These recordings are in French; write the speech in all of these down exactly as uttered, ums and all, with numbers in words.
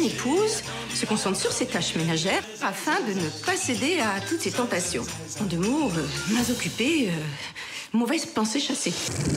bonne épouse se concentre sur ses tâches ménagères afin de ne pas céder à toutes ses tentations. En deux mots, euh, mains occupées, euh, mauvaise pensée chassée.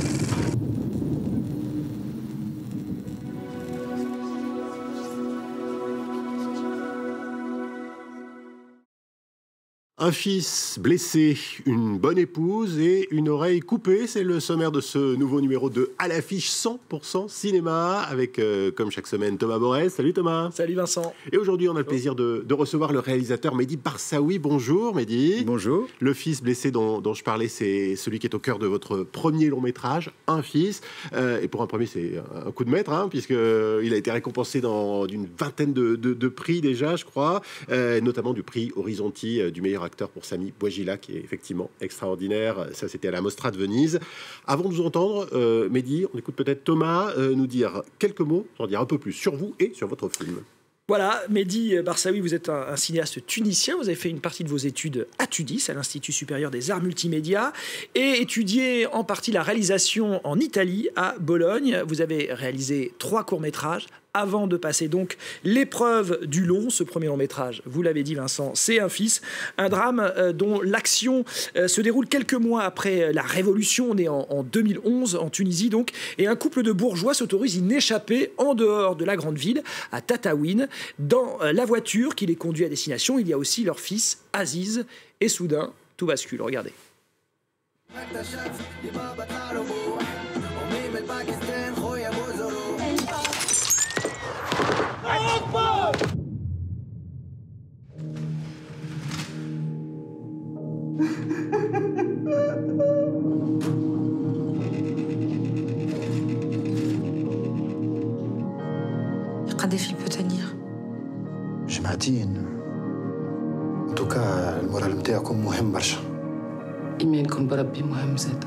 Un fils blessé, une bonne épouse et une oreille coupée. C'est le sommaire de ce nouveau numéro de À l'affiche cent pour cent cinéma avec, euh, comme chaque semaine, Thomas Borès. Salut Thomas. Salut Vincent. Et aujourd'hui, on a le plaisir de, de recevoir le réalisateur Mehdi Barsaoui. Bonjour Mehdi. Bonjour. Le fils blessé dont, dont je parlais, c'est celui qui est au cœur de votre premier long métrage, Un fils. Euh, et pour un premier, c'est un coup de maître, hein, puisqu'il a été récompensé dans d'une vingtaine de, de, de prix déjà, je crois, euh, notamment du prix Horizonti euh, du meilleur acteur pour Sami Bouajila, qui est effectivement extraordinaire. Ça, c'était à la Mostra de Venise. Avant de vous entendre, euh, Mehdi, on écoute peut-être Thomas euh, nous dire quelques mots, en dire un peu plus sur vous et sur votre film. Voilà, Mehdi Barsaoui, vous êtes un, un cinéaste tunisien. Vous avez fait une partie de vos études à Tunis, à l'Institut supérieur des arts multimédia, et étudié en partie la réalisation en Italie, à Bologne. Vous avez réalisé trois courts-métrages avant de passer donc l'épreuve du long. Ce premier long-métrage, vous l'avez dit Vincent, c'est Un fils, un drame euh, dont l'action euh, se déroule quelques mois après la Révolution. On est en, en deux mille onze, en Tunisie donc, et un couple de bourgeois s'autorise une échappée en dehors de la grande ville, à Tataouine. Dans euh, la voiture qui les conduit à destination, il y a aussi leur fils, Aziz, et soudain, tout bascule. Regardez. قد ايش البوتانير جمعتين دوكا المورال نتاعكم مهم برشا. ايمانكم بربي مهم زاد.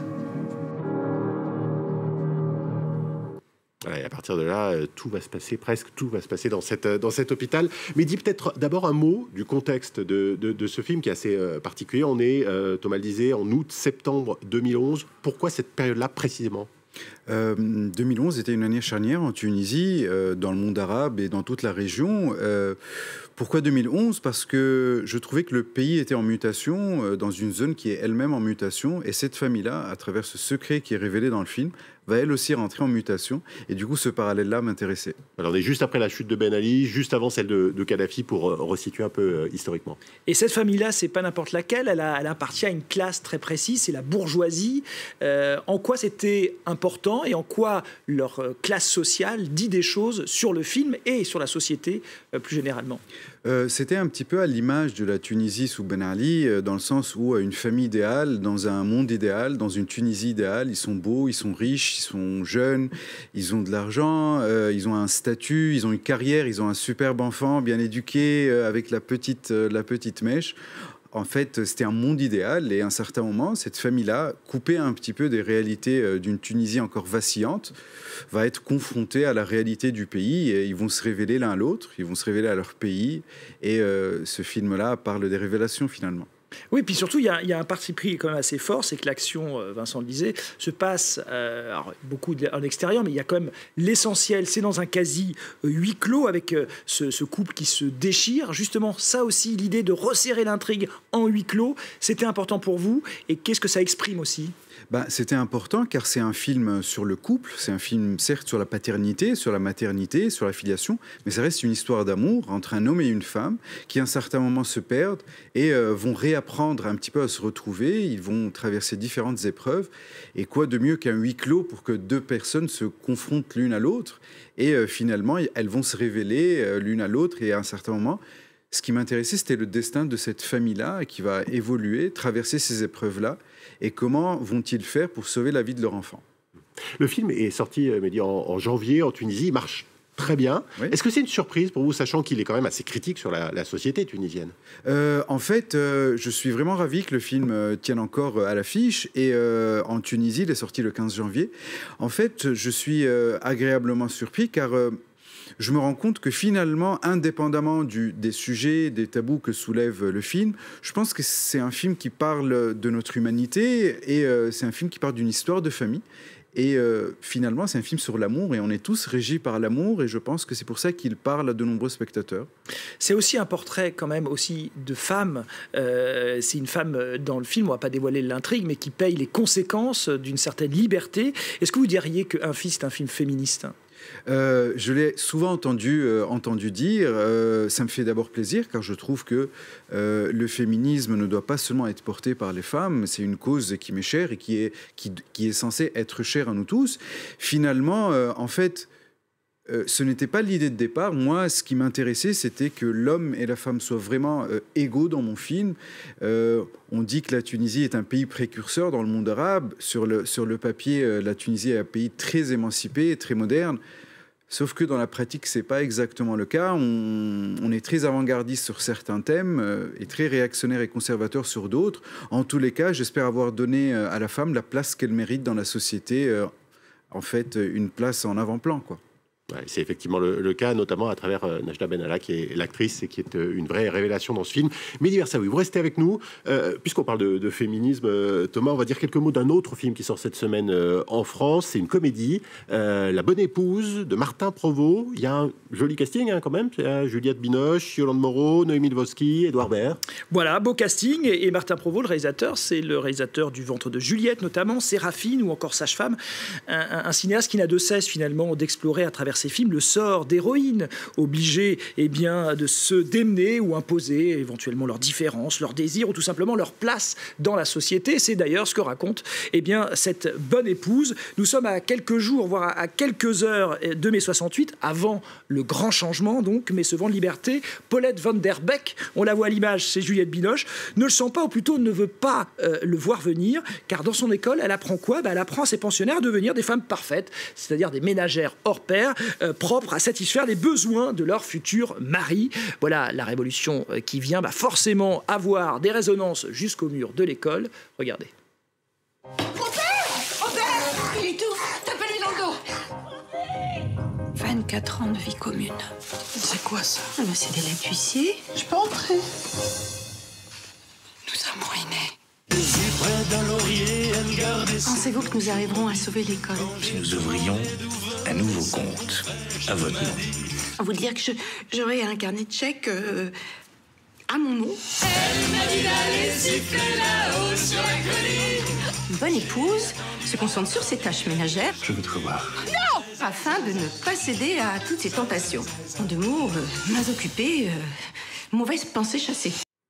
Et à partir de là, tout va se passer, presque tout va se passer dans, cette, dans cet hôpital. Mais dis peut-être d'abord un mot du contexte de, de, de ce film qui est assez euh, particulier. On est, euh, Thomas le disait, en août-septembre deux mille onze. Pourquoi cette période-là précisément ? Euh, deux mille onze était une année charnière en Tunisie, euh, dans le monde arabe et dans toute la région. Euh, pourquoi deux mille onze ? Parce que je trouvais que le pays était en mutation, euh, dans une zone qui est elle-même en mutation. Et cette famille-là, à travers ce secret qui est révélé dans le film, va elle aussi rentrer en mutation. Et du coup, ce parallèle-là m'intéressait. Alors, on est juste après la chute de Ben Ali, juste avant celle de, de Kadhafi, pour euh, resituer un peu euh, historiquement. Et cette famille-là, c'est pas n'importe laquelle. Elle, a, elle appartient à une classe très précise, c'est la bourgeoisie. Euh, en quoi c'était important et en quoi leur euh, classe sociale dit des choses sur le film et sur la société euh, plus généralement? Euh, c'était un petit peu à l'image de la Tunisie sous Ben Ali, euh, dans le sens où euh, une famille idéale, dans un monde idéal, dans une Tunisie idéale, ils sont beaux, ils sont riches, ils sont jeunes, ils ont de l'argent, euh, ils ont un statut, ils ont une carrière, ils ont un superbe enfant, bien éduqué, euh, avec la petite, euh, la petite mèche. En fait, c'était un monde idéal et à un certain moment, cette famille-là, coupée un petit peu des réalités d'une Tunisie encore vacillante, va être confrontée à la réalité du pays et ils vont se révéler l'un à l'autre, ils vont se révéler à leur pays et euh, ce film-là parle des révélations finalement. Oui, puis surtout, il y, y a un parti pris quand même assez fort, c'est que l'action, euh, Vincent le disait, se passe euh, alors, beaucoup en extérieur, mais il y a quand même l'essentiel, c'est dans un quasi euh, huis clos avec euh, ce, ce couple qui se déchire. Justement, ça aussi, l'idée de resserrer l'intrigue en huis clos, c'était important pour vous. Et qu'est-ce que ça exprime aussi ? Ben, c'était important car c'est un film sur le couple, c'est un film certes sur la paternité, sur la maternité, sur la filiation, mais ça reste une histoire d'amour entre un homme et une femme qui à un certain moment se perdent et euh, vont réapprendre un petit peu à se retrouver, ils vont traverser différentes épreuves et quoi de mieux qu'un huis clos pour que deux personnes se confrontent l'une à l'autre et euh, finalement elles vont se révéler euh, l'une à l'autre et à un certain moment. Ce qui m'intéressait, c'était le destin de cette famille-là qui va évoluer, traverser ces épreuves-là. Et comment vont-ils faire pour sauver la vie de leur enfant ? Le film est sorti en, en janvier en Tunisie, il marche très bien. Oui. Est-ce que c'est une surprise pour vous, sachant qu'il est quand même assez critique sur la, la société tunisienne ? euh, En fait, euh, je suis vraiment ravi que le film euh, tienne encore euh, à l'affiche. Et euh, en Tunisie, il est sorti le quinze janvier. En fait, je suis euh, agréablement surpris car... Euh, je me rends compte que finalement, indépendamment du, des sujets, des tabous que soulève le film, je pense que c'est un film qui parle de notre humanité et euh, c'est un film qui parle d'une histoire de famille. Et euh, finalement, c'est un film sur l'amour et on est tous régis par l'amour et je pense que c'est pour ça qu'il parle à de nombreux spectateurs. C'est aussi un portrait quand même aussi de femme. Euh, c'est une femme dans le film, on ne va pas dévoiler l'intrigue, mais qui paye les conséquences d'une certaine liberté. Est-ce que vous diriez qu'un fils est un film féministe ? Euh, je l'ai souvent entendu, euh, entendu dire. Euh, ça me fait d'abord plaisir car je trouve que euh, le féminisme ne doit pas seulement être porté par les femmes. C'est une cause qui m'est chère et qui est, qui, qui est censée être chère à nous tous. Finalement, euh, en fait, euh, ce n'était pas l'idée de départ. Moi, ce qui m'intéressait, c'était que l'homme et la femme soient vraiment euh, égaux dans mon film. Euh, on dit que la Tunisie est un pays précurseur dans le monde arabe. Sur le, sur le papier, euh, la Tunisie est un pays très émancipé, très moderne. Sauf que dans la pratique, ce n'est pas exactement le cas. On, on est très avant-gardiste sur certains thèmes euh, et très réactionnaire et conservateur sur d'autres. En tous les cas, j'espère avoir donné euh, à la femme la place qu'elle mérite dans la société. Euh, en fait, une place en avant-plan, quoi. Ouais, c'est effectivement le, le cas, notamment à travers euh, Najda Benalla, qui est l'actrice et qui est euh, une vraie révélation dans ce film. Mehdi Versaoui, vous restez avec nous. Euh, puisqu'on parle de, de féminisme, euh, Thomas, on va dire quelques mots d'un autre film qui sort cette semaine euh, en France. C'est une comédie, euh, La Bonne Épouse, de Martin Provost. Il y a un joli casting, hein, quand même. Il y a Juliette Binoche, Yolande Moreau, Noémie Lvovsky, Édouard Baird. Voilà, beau casting. Et Martin Provost, le réalisateur, c'est le réalisateur du Ventre de Juliette, notamment, Séraphine ou encore Sage-Femme. Un, un, un cinéaste qui n'a de cesse, finalement, d'explorer à travers ses films le sort d'héroïnes obligées eh bien, de se démener ou imposer éventuellement leurs différences, leurs désirs ou tout simplement leur place dans la société. C'est d'ailleurs ce que raconte eh bien, cette bonne épouse. Nous sommes à quelques jours, voire à quelques heures de mai soixante-huit, avant le grand changement, donc, mais ce vent de liberté. Paulette Van Der Beek, on la voit à l'image, c'est Juliette Binoche, ne le sent pas, ou plutôt ne veut pas euh, le voir venir, car dans son école, elle apprend quoi ? Ben, elle apprend à ses pensionnaires à devenir des femmes parfaites, c'est-à-dire des ménagères hors pair, euh, propres à satisfaire les besoins de leur futur mari. Voilà la révolution qui vient bah forcément avoir des résonances jusqu'au mur de l'école. Regardez. Robert Robert Il étouffe. Tapez-lui dans le dos. vingt-quatre ans de vie commune. C'est quoi ça? Ah ben c'est des lacs d'huissier. Je peux entrer? Nous sommes ruinés. Pensez-vous que nous arriverons à sauver l'école? Si nous ouvrions un nouveau compte à votre nom. Vous dire que je, j'aurai un carnet de chèques euh, à mon nom. Une bonne épouse se concentre sur ses tâches ménagères. Je veux te revoir. Non! Afin de ne pas céder à toutes ses tentations. En deux mots, euh, mains occupées, euh, mauvaises pensées chassées.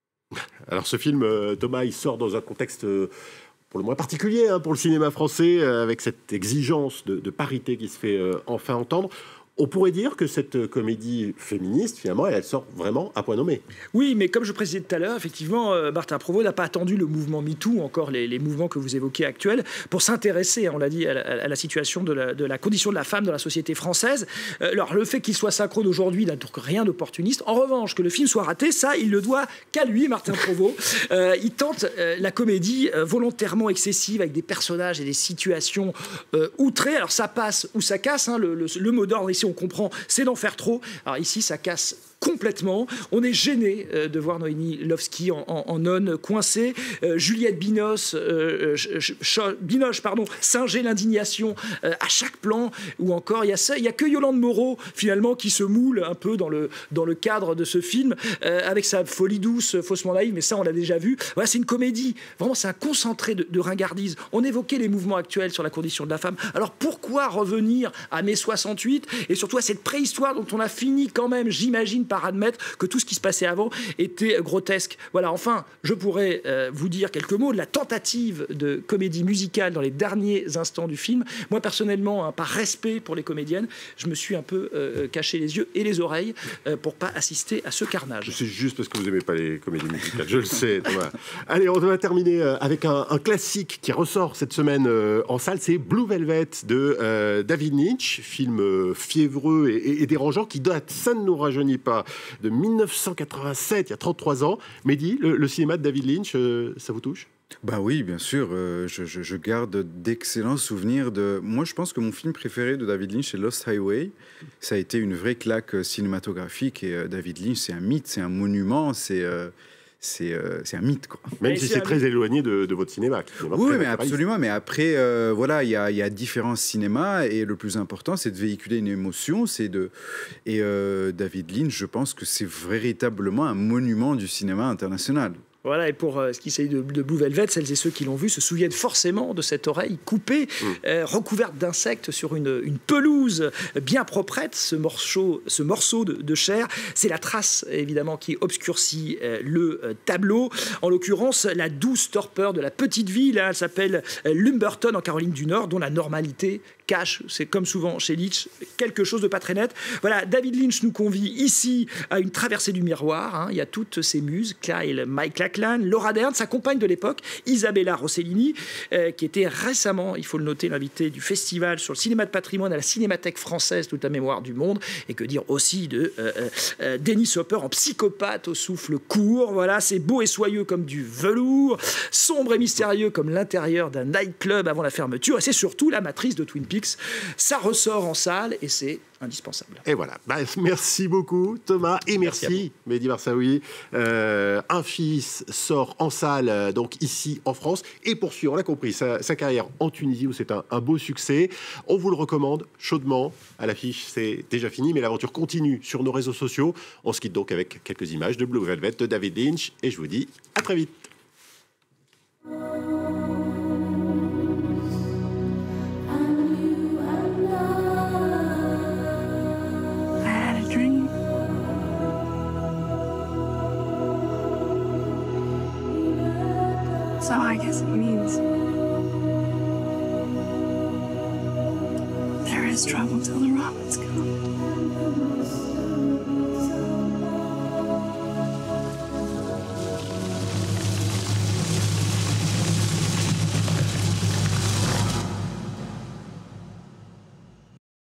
Alors ce film, euh, Thomas, il sort dans un contexte euh, pour le moins particulier hein, pour le cinéma français, euh, avec cette exigence de, de parité qui se fait euh, enfin entendre. On pourrait dire que cette comédie féministe, finalement, elle, elle sort vraiment à point nommé. Oui, mais comme je précisais tout à l'heure, effectivement, euh, Martin Provost n'a pas attendu le mouvement MeToo, encore les, les mouvements que vous évoquez actuels, pour s'intéresser, on l'a dit, à la, à la situation de la, de la condition de la femme dans la société française. Euh, alors, le fait qu'il soit synchrone aujourd'hui n'a donc rien d'opportuniste. En revanche, que le film soit raté, ça, il le doit qu'à lui, Martin Provost. Euh, il tente euh, la comédie euh, volontairement excessive, avec des personnages et des situations euh, outrées. Alors, ça passe ou ça casse, hein, le, le, le mot d'ordre ici, on comprend, c'est d'en faire trop. Alors ici, ça casse complètement. On est gêné euh, de voir Noémie Lvovsky en, en, en nonne coincée. Euh, Juliette Binoche, euh, Binoche pardon, singer l'indignation euh, à chaque plan. Ou encore, il y a ça, il y a que Yolande Moreau finalement qui se moule un peu dans le dans le cadre de ce film euh, avec sa folie douce, faussement naïve. Mais ça, on l'a déjà vu. Voilà, c'est une comédie. Vraiment, c'est un concentré de, de ringardise. On évoquait les mouvements actuels sur la condition de la femme. Alors pourquoi revenir à mai soixante-huit et surtout à cette préhistoire dont on a fini quand même, j'imagine, par admettre que tout ce qui se passait avant était grotesque. Voilà, enfin, je pourrais euh, vous dire quelques mots de la tentative de comédie musicale dans les derniers instants du film. Moi, personnellement, hein, par respect pour les comédiennes, je me suis un peu euh, caché les yeux et les oreilles euh, pour pas assister à ce carnage. C'est juste parce que vous n'aimez pas les comédies musicales, je le sais, Thomas. Allez, on va terminer avec un, un classique qui ressort cette semaine euh, en salle, c'est Blue Velvet de euh, David Lynch, film euh, fiévreux et, et, et dérangeant qui date, ça ne nous rajeunit pas, de mille neuf cent quatre-vingt-sept, il y a trente-trois ans. Mehdi, le, le cinéma de David Lynch, euh, ça vous touche ? Bah oui, bien sûr. Euh, je, je, je garde d'excellents souvenirs de... Moi, je pense que mon film préféré de David Lynch, c'est Lost Highway. Ça a été une vraie claque cinématographique. Et euh, David Lynch, c'est un mythe, c'est un monument. C'est, euh, c'est euh, c'est un mythe, quoi. Même Et si c'est c'est un très éloigné de, de votre cinéma. qui est Oui, très mais naturaliste. absolument. Mais après, euh, voilà, il y a, il y a différents cinémas et le plus important, c'est de véhiculer une émotion. C'est de et euh, David Lynch, je pense que c'est véritablement un monument du cinéma international. Voilà, et pour euh, ce qui s'agit de, de Blue Velvet, celles et ceux qui l'ont vu se souviennent forcément de cette oreille coupée, mmh. euh, recouverte d'insectes sur une, une pelouse bien proprette. Ce morceau, ce morceau de, de chair, c'est la trace, évidemment, qui obscurcit euh, le euh, tableau. En l'occurrence, la douce torpeur de la petite ville, hein, elle s'appelle euh, Lumberton, en Caroline du Nord, dont la normalité cache, c'est comme souvent chez Lynch, quelque chose de pas très net. Voilà, David Lynch nous convie ici à une traversée du miroir. Hein. Il y a toutes ces muses, Kyle Mike Lachlan, Laura Dern, sa compagne de l'époque, Isabella Rossellini, euh, qui était récemment, il faut le noter, l'invitée du festival sur le cinéma de patrimoine à la Cinémathèque française, toute la mémoire du monde. Et que dire aussi de euh, euh, Dennis Hopper en psychopathe au souffle court. Voilà, c'est beau et soyeux comme du velours, sombre et mystérieux comme l'intérieur d'un nightclub avant la fermeture. Et c'est surtout la matrice de Twin Peaks. Ça ressort en salle et c'est indispensable. Et voilà. Bah, merci beaucoup, Thomas, et merci, merci Mehdi Marsaoui. Euh, un fils sort en salle, euh, donc ici en France, et poursuit, on l'a compris, sa, sa carrière en Tunisie, où c'est un, un beau succès. On vous le recommande chaudement. À l'affiche, c'est déjà fini, mais l'aventure continue sur nos réseaux sociaux. On se quitte donc avec quelques images de Blue Velvet de David Lynch, et je vous dis à très vite. So I guess it means there is trouble till the robins come.